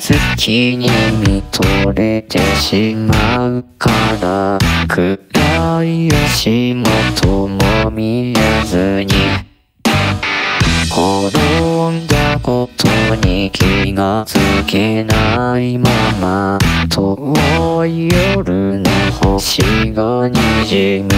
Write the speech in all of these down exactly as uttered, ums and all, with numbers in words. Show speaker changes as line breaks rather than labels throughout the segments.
月に見とれてしまうから暗い足元も見えずに転んだことに気がつけないまま遠い夜の星がにじむ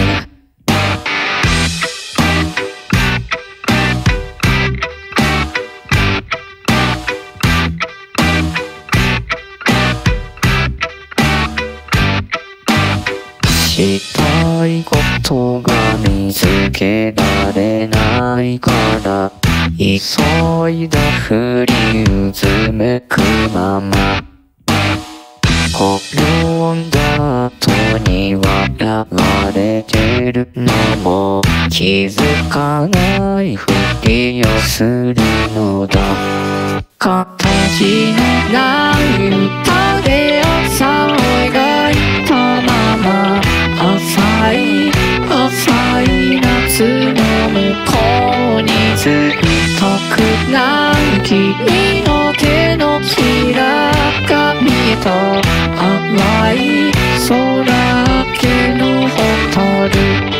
したいことが見つけられないから急いだふりうずめくまま転んだ後に笑われてるのも気づかないふりをするのだ形のない歌で朝を描いたまま浅い浅い夏の向こうにずっとくない君の手のひらが見えた淡い空けの蛍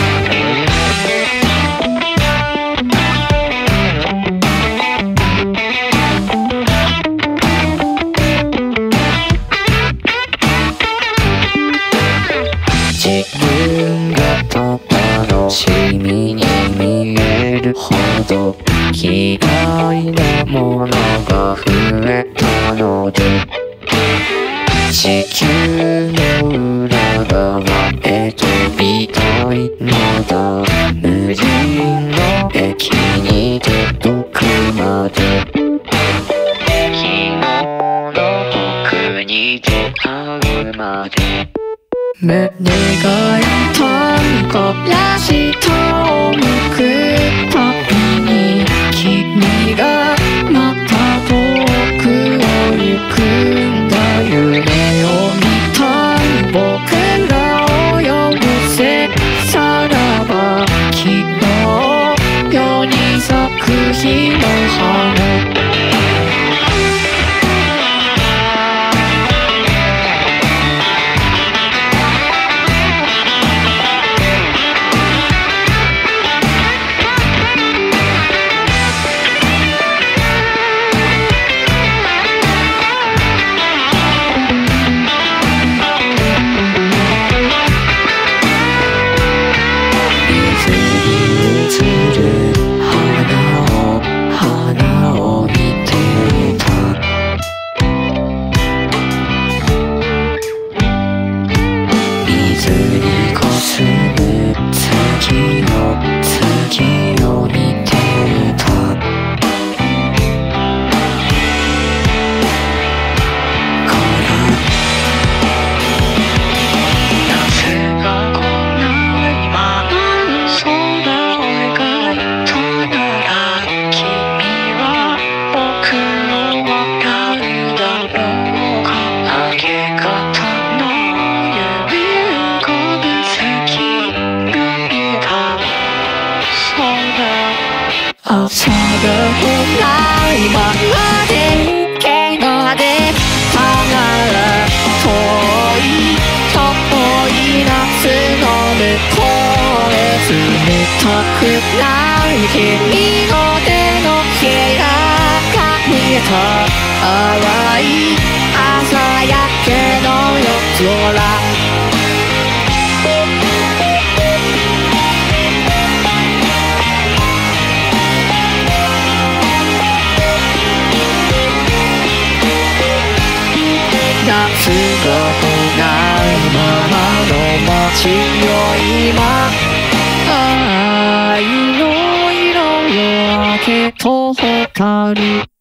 自分がと楽しみに見えるほど嫌いなものが増えたので地球の裏側へ飛びたいのだ無人の駅に届くまで昨日の僕に出会うまで胸が痛いから下を向くたびに君がまた遠くを行くんだ夢を見たい僕が泳ぐせさらば昨日世に咲く日の花朝が来ないままでけがでたなら遠い遠い夏の向こうへ冷たくない君の手のひらが見えた淡い朝焼けの夜空夏が来ないままの街を今愛の色を明けと蛍